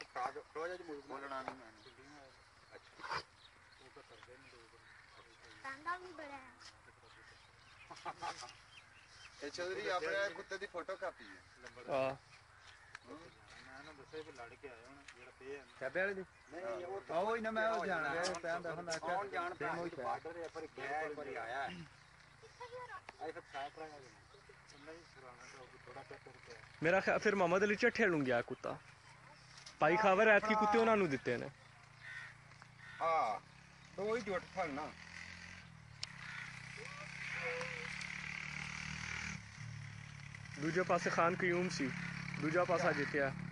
बोलना नहीं मैंने चौधरी अपने कुत्ते की फोटो कापी है मेरा फिर मोहम्मद अली झट्ठे लूं गया कुत्ता पाई खावर ऐतकी कुत्ते उन्होंने दिते ने हाँ दो ही जुट सन ना दूजे पासे खान क्यूम सी दूजा पासा जितया